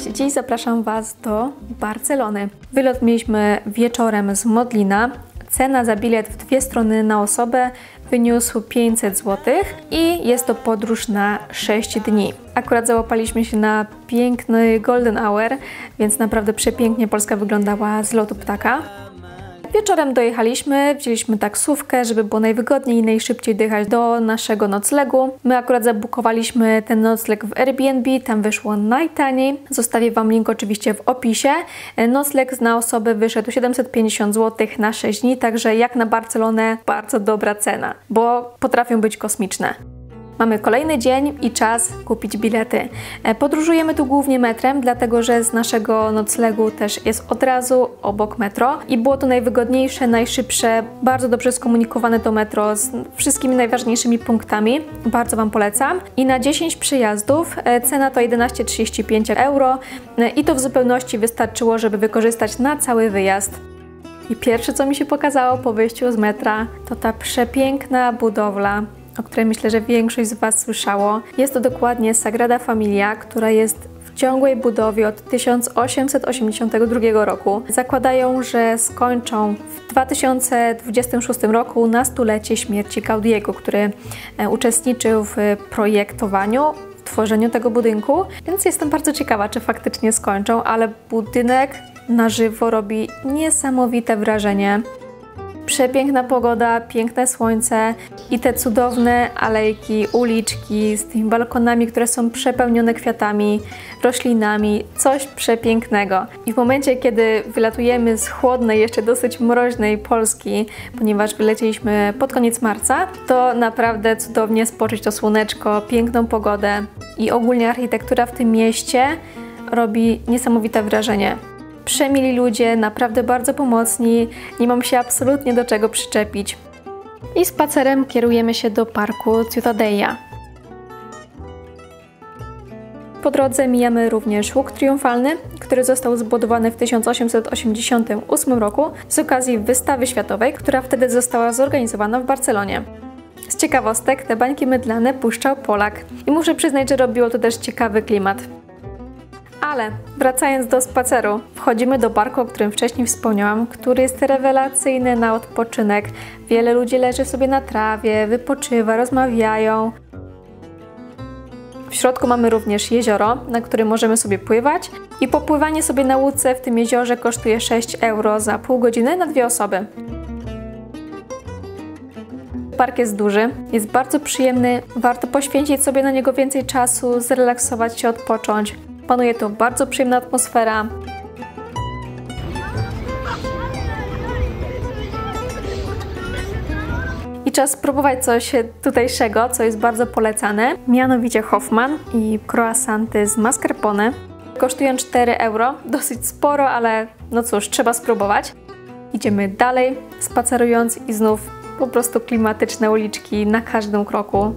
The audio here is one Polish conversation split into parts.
Dziś zapraszam Was do Barcelony. Wylot mieliśmy wieczorem z Modlina. Cena za bilet w dwie strony na osobę wyniósł 500 zł i jest to podróż na 6 dni. Akurat załapaliśmy się na piękny golden hour, więc naprawdę przepięknie Polska wyglądała z lotu ptaka. Wieczorem dojechaliśmy, wzięliśmy taksówkę, żeby było najwygodniej i najszybciej dojechać do naszego noclegu. My akurat zabukowaliśmy ten nocleg w Airbnb, tam wyszło najtaniej. Zostawię Wam link oczywiście w opisie. Nocleg na osobę wyszedł 750 zł na 6 dni, także jak na Barcelonę bardzo dobra cena, bo potrafią być kosmiczne. Mamy kolejny dzień i czas kupić bilety. Podróżujemy tu głównie metrem, dlatego że z naszego noclegu też jest od razu obok metro i było to najwygodniejsze, najszybsze, bardzo dobrze skomunikowane to metro z wszystkimi najważniejszymi punktami. Bardzo Wam polecam. I na 10 przyjazdów cena to 11,35 euro i to w zupełności wystarczyło, żeby wykorzystać na cały wyjazd. I pierwsze, co mi się pokazało po wyjściu z metra, to ta przepiękna budowla, o której myślę, że większość z Was słyszało. Jest to dokładnie Sagrada Familia, która jest w ciągłej budowie od 1882 roku. Zakładają, że skończą w 2026 roku na stulecie śmierci Gaudiego, który uczestniczył w projektowaniu, w tworzeniu tego budynku, więc jestem bardzo ciekawa, czy faktycznie skończą, ale budynek na żywo robi niesamowite wrażenie. Przepiękna pogoda, piękne słońce i te cudowne alejki, uliczki z tymi balkonami, które są przepełnione kwiatami, roślinami, coś przepięknego. I w momencie, kiedy wylatujemy z chłodnej, jeszcze dosyć mroźnej Polski, ponieważ wylecieliśmy pod koniec marca, to naprawdę cudownie spożyć to słoneczko, piękną pogodę i ogólnie architektura w tym mieście robi niesamowite wrażenie. Przemili ludzie, naprawdę bardzo pomocni, nie mam się absolutnie do czego przyczepić. I spacerem kierujemy się do parku Ciutadella. Po drodze mijamy również łuk triumfalny, który został zbudowany w 1888 roku z okazji wystawy światowej, która wtedy została zorganizowana w Barcelonie. Z ciekawostek te bańki mydlane puszczał Polak i muszę przyznać, że robiło to też ciekawy klimat. Ale wracając do spaceru, wchodzimy do parku, o którym wcześniej wspomniałam, który jest rewelacyjny na odpoczynek. Wiele ludzi leży sobie na trawie, wypoczywa, rozmawiają. W środku mamy również jezioro, na którym możemy sobie pływać i popływanie sobie na łódce w tym jeziorze kosztuje 6 euro za pół godziny na dwie osoby. Park jest duży, jest bardzo przyjemny, warto poświęcić sobie na niego więcej czasu, zrelaksować się, odpocząć. Panuje tu bardzo przyjemna atmosfera. I czas spróbować coś tutejszego, co jest bardzo polecane. Mianowicie Hoffman i croissanty z mascarpone. Kosztują 4 euro, dosyć sporo, ale no cóż, trzeba spróbować. Idziemy dalej, spacerując i znów po prostu klimatyczne uliczki na każdym kroku.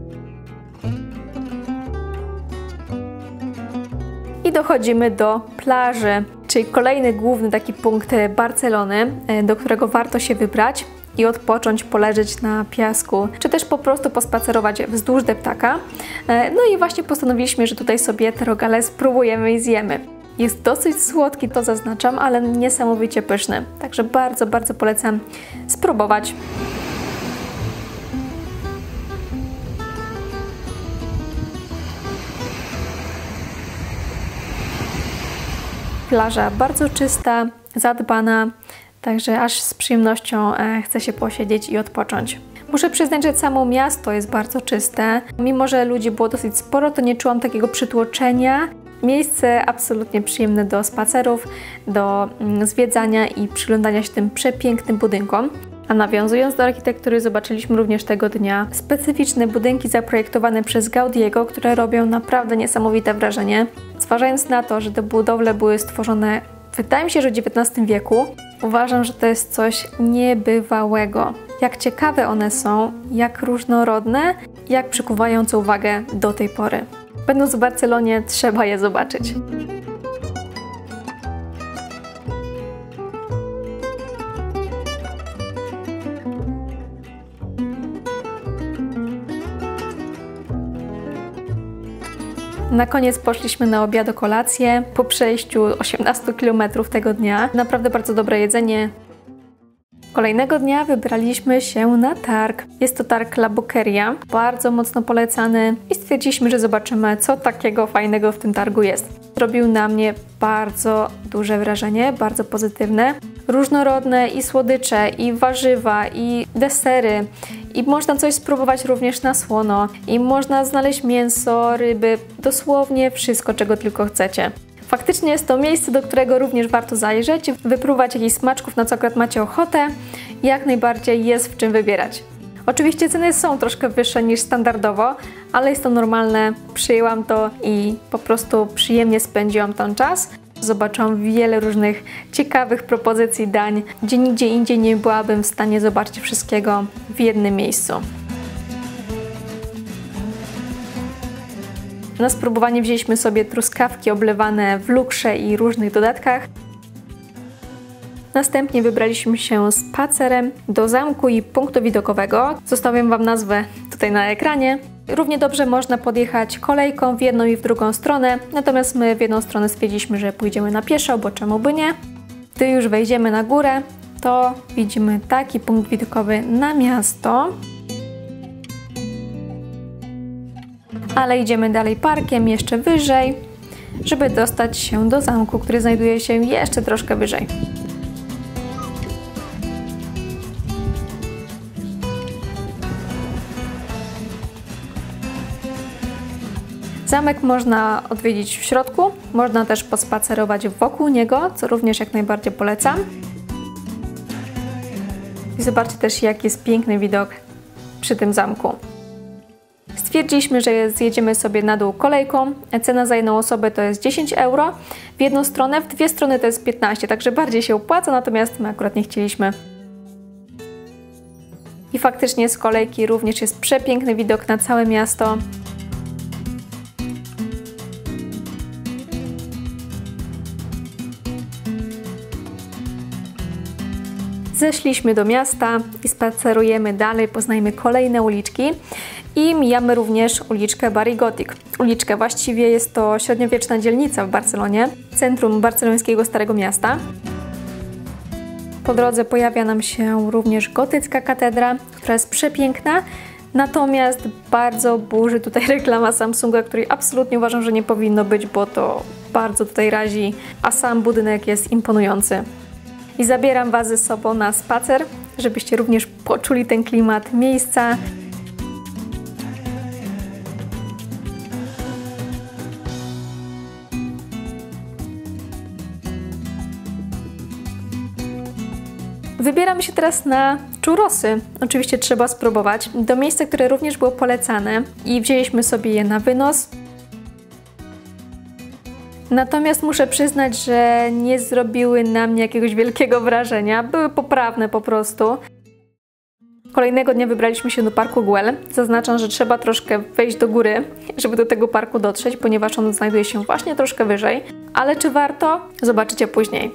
I dochodzimy do plaży, czyli kolejny główny taki punkt Barcelony, do którego warto się wybrać i odpocząć, poleżeć na piasku, czy też po prostu pospacerować wzdłuż deptaka. No i właśnie postanowiliśmy, że tutaj sobie te rogale spróbujemy i zjemy. Jest dosyć słodki, to zaznaczam, ale niesamowicie pyszny. Także bardzo, bardzo polecam spróbować. Plaża bardzo czysta, zadbana, także aż z przyjemnością chce się posiedzieć i odpocząć. Muszę przyznać, że samo miasto jest bardzo czyste. Mimo że ludzi było dosyć sporo, to nie czułam takiego przytłoczenia. Miejsce absolutnie przyjemne do spacerów, do zwiedzania i przyglądania się tym przepięknym budynkom. A nawiązując do architektury, zobaczyliśmy również tego dnia specyficzne budynki zaprojektowane przez Gaudiego, które robią naprawdę niesamowite wrażenie. Zważając na to, że te budowle były stworzone, wydaje mi się, że w XIX wieku, uważam, że to jest coś niebywałego. Jak ciekawe one są, jak różnorodne, jak przykuwające uwagę do tej pory. Będąc w Barcelonie, trzeba je zobaczyć. Na koniec poszliśmy na obiad, kolację po przejściu 18 km tego dnia. Naprawdę bardzo dobre jedzenie. Kolejnego dnia wybraliśmy się na targ. Jest to targ La Boqueria, bardzo mocno polecany i stwierdziliśmy, że zobaczymy, co takiego fajnego w tym targu jest. Zrobił na mnie bardzo duże wrażenie, bardzo pozytywne. Różnorodne i słodycze, i warzywa, i desery. I można coś spróbować również na słono. I można znaleźć mięso, ryby, dosłownie wszystko, czego tylko chcecie. Faktycznie jest to miejsce, do którego również warto zajrzeć, wypróbować jakichś smaczków, na co akurat macie ochotę. Jak najbardziej jest w czym wybierać. Oczywiście ceny są troszkę wyższe niż standardowo, ale jest to normalne, przyjęłam to i po prostu przyjemnie spędziłam ten czas. Zobaczyłam wiele różnych ciekawych propozycji dań, gdzie nigdzie indziej nie byłabym w stanie zobaczyć wszystkiego w jednym miejscu. Na spróbowanie wzięliśmy sobie truskawki oblewane w lukrze i różnych dodatkach. Następnie wybraliśmy się spacerem do zamku i punktu widokowego. Zostawiam Wam nazwę tutaj na ekranie. Równie dobrze można podjechać kolejką w jedną i w drugą stronę, natomiast my w jedną stronę stwierdziliśmy, że pójdziemy na pieszo, bo czemu by nie. Gdy już wejdziemy na górę, to widzimy taki punkt widokowy na miasto. Ale idziemy dalej parkiem, jeszcze wyżej, żeby dostać się do zamku, który znajduje się jeszcze troszkę wyżej. Zamek można odwiedzić w środku, można też pospacerować wokół niego, co również jak najbardziej polecam. I zobaczcie też, jaki jest piękny widok przy tym zamku. Stwierdziliśmy, że zjedziemy sobie na dół kolejką. Cena za jedną osobę to jest 10 euro w jedną stronę, w dwie strony to jest 15, także bardziej się opłaca, natomiast my akurat nie chcieliśmy. I faktycznie z kolejki również jest przepiękny widok na całe miasto. Zeszliśmy do miasta i spacerujemy dalej, poznajmy kolejne uliczki i mijamy również uliczkę Barri Gòtic. Uliczkę właściwie jest to średniowieczna dzielnica w Barcelonie, centrum barcelońskiego Starego Miasta. Po drodze pojawia nam się również gotycka katedra, która jest przepiękna, natomiast bardzo burzy tutaj reklama Samsunga, której absolutnie uważam, że nie powinno być, bo to bardzo tutaj razi, a sam budynek jest imponujący. I zabieram Was ze sobą na spacer, żebyście również poczuli ten klimat miejsca. Wybieramy się teraz na churrosy. Oczywiście trzeba spróbować. Do miejsca, które również było polecane i wzięliśmy sobie je na wynos. Natomiast muszę przyznać, że nie zrobiły na mnie jakiegoś wielkiego wrażenia. Były poprawne po prostu. Kolejnego dnia wybraliśmy się do parku Güell. Zaznaczam, że trzeba troszkę wejść do góry, żeby do tego parku dotrzeć, ponieważ on znajduje się właśnie troszkę wyżej. Ale czy warto? Zobaczycie później.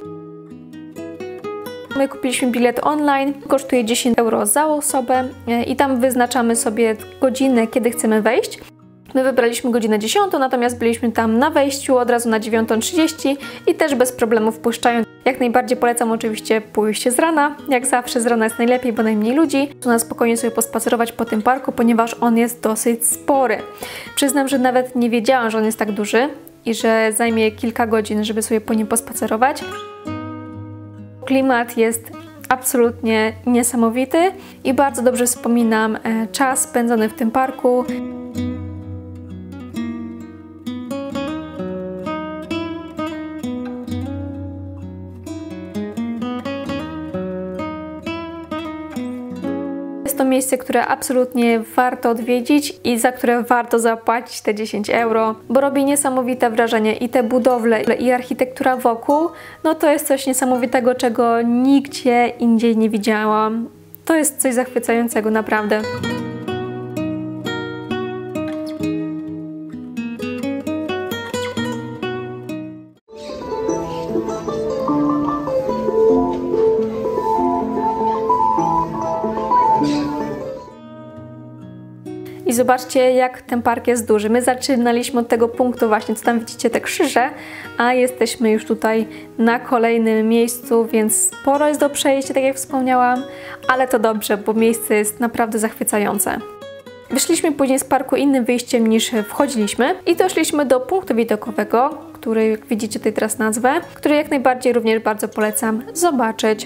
My kupiliśmy bilet online, kosztuje 10 euro za osobę i tam wyznaczamy sobie godzinę, kiedy chcemy wejść. My wybraliśmy godzinę 10, natomiast byliśmy tam na wejściu od razu na 9:30 i też bez problemu wpuszczają. Jak najbardziej polecam oczywiście pójście z rana. Jak zawsze z rana jest najlepiej, bo najmniej ludzi. Można spokojnie sobie pospacerować po tym parku, ponieważ on jest dosyć spory. Przyznam, że nawet nie wiedziałam, że on jest tak duży i że zajmie kilka godzin, żeby sobie po nim pospacerować. Klimat jest absolutnie niesamowity i bardzo dobrze wspominam czas spędzony w tym parku. Jest to miejsce, które absolutnie warto odwiedzić i za które warto zapłacić te 10 euro, bo robi niesamowite wrażenie i te budowle, i architektura wokół, no to jest coś niesamowitego, czego nigdzie indziej nie widziałam. To jest coś zachwycającego, naprawdę. I I zobaczcie, jak ten park jest duży. My zaczynaliśmy od tego punktu właśnie, co tam widzicie, te krzyże, a jesteśmy już tutaj na kolejnym miejscu, więc sporo jest do przejścia, tak jak wspomniałam, ale to dobrze, bo miejsce jest naprawdę zachwycające. Wyszliśmy później z parku innym wyjściem niż wchodziliśmy i doszliśmy do punktu widokowego, który, jak widzicie tutaj teraz nazwę, który jak najbardziej również bardzo polecam zobaczyć.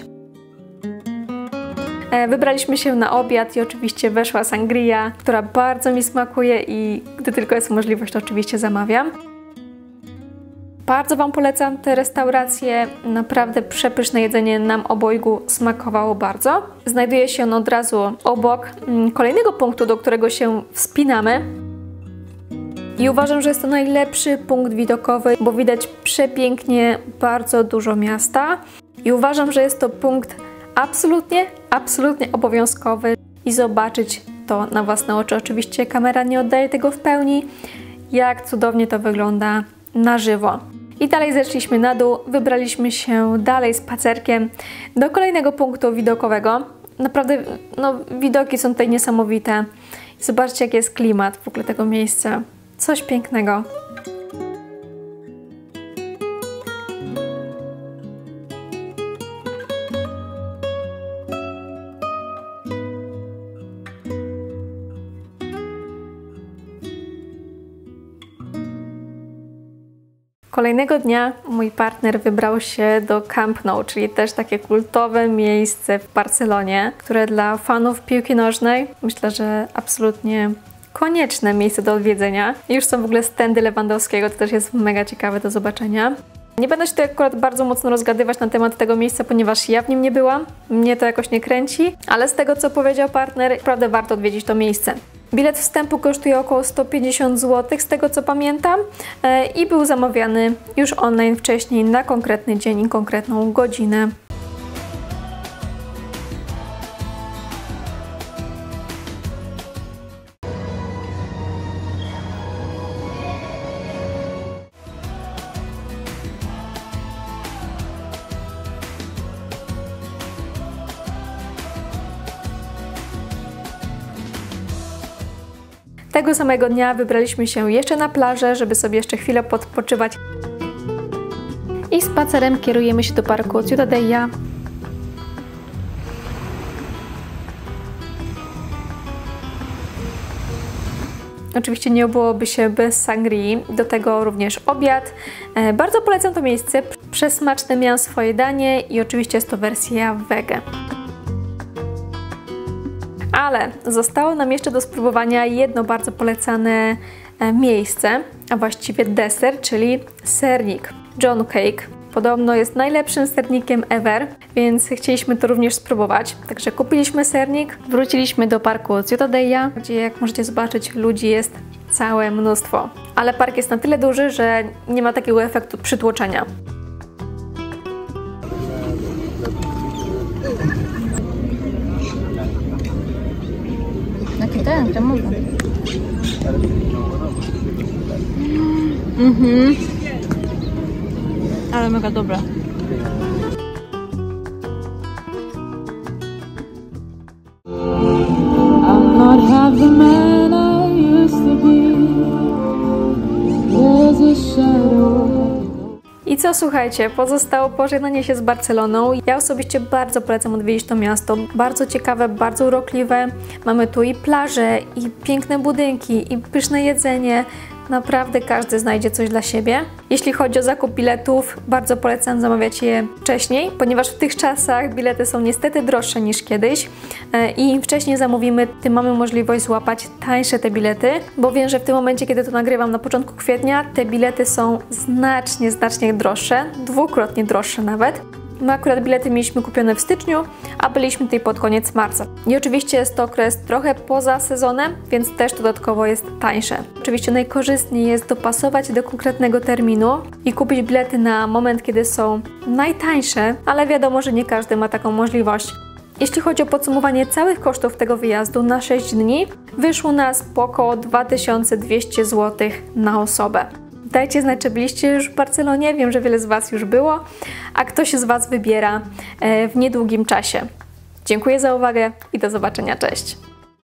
Wybraliśmy się na obiad i oczywiście weszła sangria, która bardzo mi smakuje i gdy tylko jest możliwość, to oczywiście zamawiam. Bardzo Wam polecam tę restaurację, naprawdę przepyszne jedzenie nam obojgu smakowało bardzo. Znajduje się on od razu obok kolejnego punktu, do którego się wspinamy. I uważam, że jest to najlepszy punkt widokowy, bo widać przepięknie bardzo dużo miasta. I uważam, że jest to punkt absolutnie obowiązkowy i zobaczyć to na własne oczy. Oczywiście kamera nie oddaje tego w pełni, jak cudownie to wygląda na żywo. I dalej zeszliśmy na dół, wybraliśmy się dalej spacerkiem do kolejnego punktu widokowego. Naprawdę, no, widoki są tutaj niesamowite. Zobaczcie, jaki jest klimat w ogóle tego miejsca. Coś pięknego. Kolejnego dnia mój partner wybrał się do Camp Nou, czyli też takie kultowe miejsce w Barcelonie, które dla fanów piłki nożnej myślę, że absolutnie konieczne miejsce do odwiedzenia. I już są w ogóle stędy Lewandowskiego, to też jest mega ciekawe do zobaczenia. Nie będę się tutaj akurat bardzo mocno rozgadywać na temat tego miejsca, ponieważ ja w nim nie byłam, mnie to jakoś nie kręci, ale z tego, co powiedział partner, naprawdę warto odwiedzić to miejsce. Bilet wstępu kosztuje około 150 zł, z tego co pamiętam, i był zamawiany już online wcześniej na konkretny dzień i konkretną godzinę. Tego samego dnia wybraliśmy się jeszcze na plażę, żeby sobie jeszcze chwilę podpoczywać. I spacerem kierujemy się do parku Ciutadella. Oczywiście nie obyłoby się bez sangrii, do tego również obiad. Bardzo polecam to miejsce, przesmaczne miałam swoje danie i oczywiście jest to wersja wege. Ale zostało nam jeszcze do spróbowania jedno bardzo polecane miejsce, a właściwie deser, czyli sernik. John Cake. Podobno jest najlepszym sernikiem ever, więc chcieliśmy to również spróbować. Także kupiliśmy sernik, wróciliśmy do parku Ciutadella, gdzie jak możecie zobaczyć ludzi jest całe mnóstwo. Ale park jest na tyle duży, że nie ma takiego efektu przytłoczenia. Aquí te można. Ale mega dobre. I'm not half the man I used to be. There's a shadow. I co, słuchajcie, pozostało pożegnanie się z Barceloną. Ja osobiście bardzo polecam odwiedzić to miasto. Bardzo ciekawe, bardzo urokliwe. Mamy tu i plaże, i piękne budynki, i pyszne jedzenie. Naprawdę każdy znajdzie coś dla siebie. Jeśli chodzi o zakup biletów, bardzo polecam zamawiać je wcześniej, ponieważ w tych czasach bilety są niestety droższe niż kiedyś i im wcześniej zamówimy, tym mamy możliwość złapać tańsze te bilety, bo wiem, że w tym momencie, kiedy to nagrywam na początku kwietnia, te bilety są znacznie droższe, dwukrotnie droższe nawet. My akurat bilety mieliśmy kupione w styczniu, a byliśmy tutaj pod koniec marca. I oczywiście jest to okres trochę poza sezonem, więc też dodatkowo jest tańsze. Oczywiście najkorzystniej jest dopasować do konkretnego terminu i kupić bilety na moment, kiedy są najtańsze, ale wiadomo, że nie każdy ma taką możliwość. Jeśli chodzi o podsumowanie całych kosztów tego wyjazdu na 6 dni, wyszło nas po około 2200 zł na osobę. Dajcie znać, czy byliście już w Barcelonie, wiem, że wiele z Was już było, a ktoś z Was wybiera w niedługim czasie. Dziękuję za uwagę i do zobaczenia, cześć!